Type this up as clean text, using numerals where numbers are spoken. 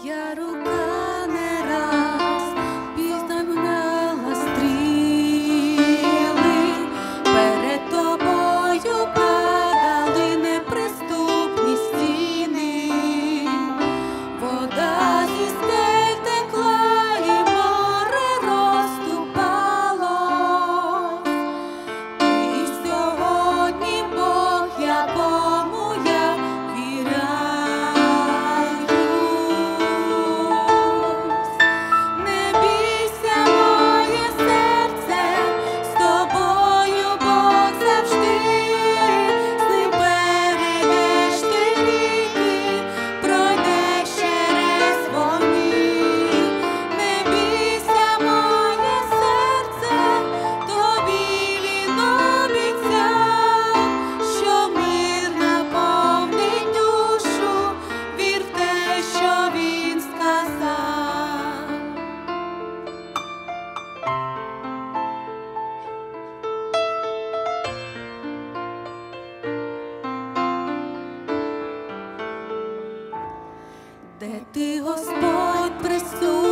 Твоя рука не раз підставляла стріли, перед тобою падали неприступні стіни, вода зі скель текла і море розступалось. Ти сьогодні Бог, якому я віряю. Не бійся, моє серце, з тобою Бог завжди. З ним перейдеш ти ріки, пройдеш через вогні. Не бійся, моє серце, тобі він обіцяв, що мир наповнить душу, вір в те, що він сказав. Де ти, Господь, присутній?